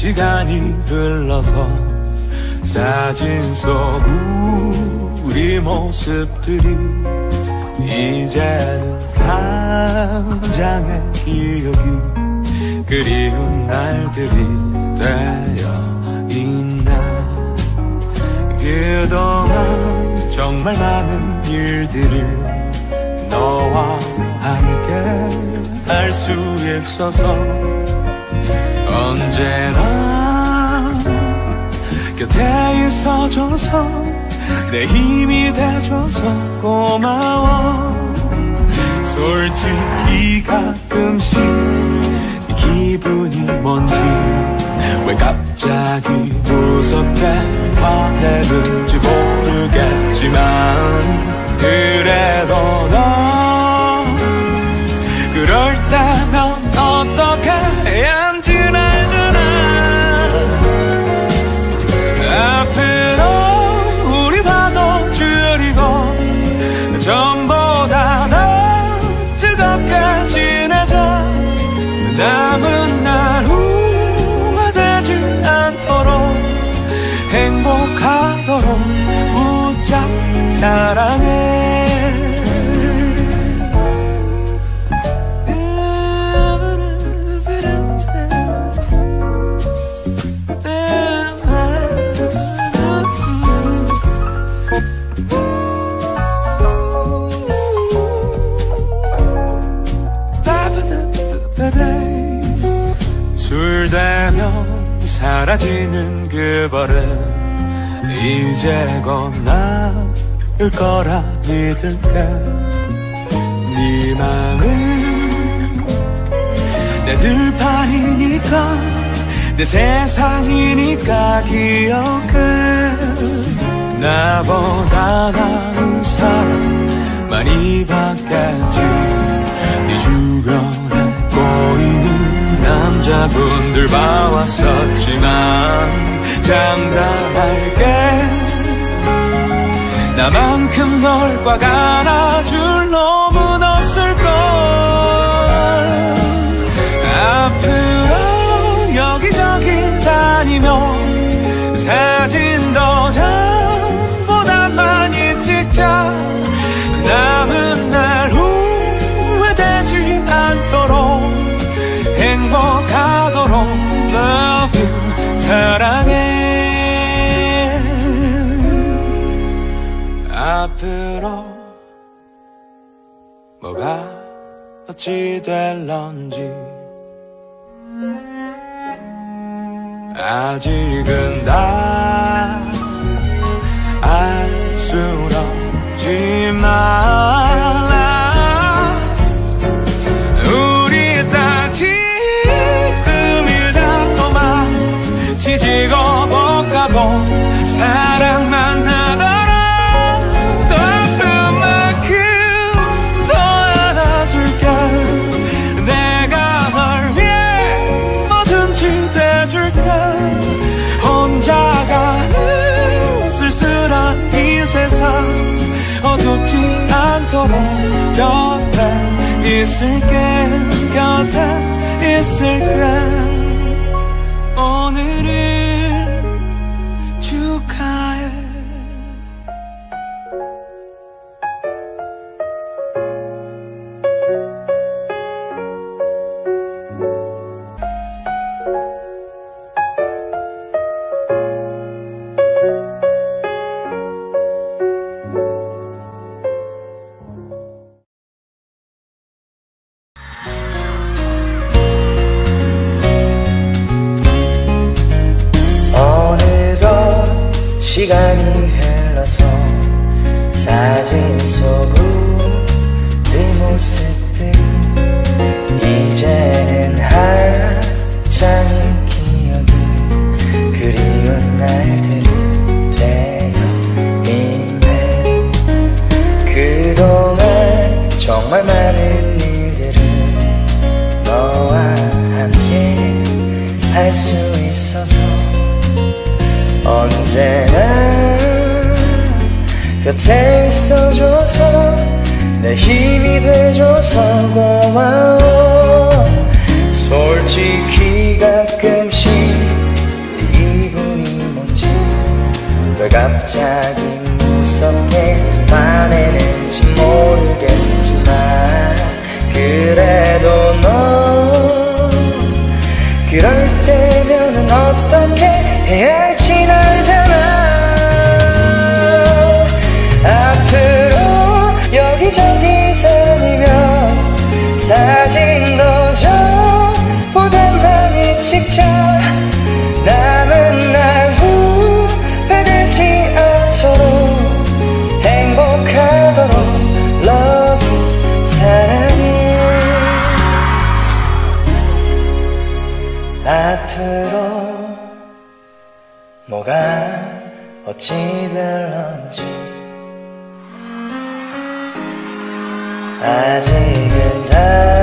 시간이 흘러서 사진 속 우리 모습들이 이제는 한 장의 기억이 그리운 날들이 되어 있네. 그동안 정말 많은 일들을 너와 함께 할 수 있어서 언제나 곁에 있어줘서 내 힘이 돼줘서 고마워. 솔직히 가끔씩 네 기분이 뭔지 왜 갑자기 무섭게 화내는지 모르겠지만 그래도 너 그럴 때 넌 어떻게 해야 하는지 알잖아. 앞으로 우리 봐도 줄이고 전보다 더 뜨겁게 지내자. 남은 날 후회되지 않도록 행복하도록 붙잡 사랑해. 술 되면 사라지는 그 버릇 이제 곧 나을 거라 믿을게. 네 맘은 내 들판이니까 내 세상이니까 기억해. 나보다 나은 사람 많이 봤겠지. 네 주변에 꼬이는 남자분들 봐왔었지만 장담할게 나만큼 널 꽉 안아줄 놈은 없을걸. 앞으로 여기저기 다니며 사진 도장보다 많이 찍자. 남은 날 후회되지 않도록 행복하도록 love you 사랑해. 앞으로 뭐가 어찌 될런지 아직은 다 알 순 없지만 지지고 볶아도 사랑만 하더라. 또 그만큼 더 안아줄게. 내가 널 위해 뭐든지 돼줄게. 혼자 가는 쓸쓸한 이 세상 어둡지 않도록 곁에 있을게. 곁에 있을게. 오늘을 축하해. 시간이 흘러서 사진 속 우리 모습들이 이제는 한 장의 기억이 그리운 날들이 되어 있네. 그동안 정말 많은 일들을 너와 함께 할 수 있어서 언제나 곁에 있어줘서 내 힘이 돼줘서 고마워. 솔직히 가끔씩 갑자기 무섭게 화내는지 모르겠지만 그래도 너 그럴 때면은 어떻게 해야 할진 알잖아. 앞으로 여기저기 다니면 사진도 저보다 많이 찍자. 남은 날 후회되지 않도록 행복하도록 love you 사랑해. 앞으로 뭐가 어찌 될런지 아직은 다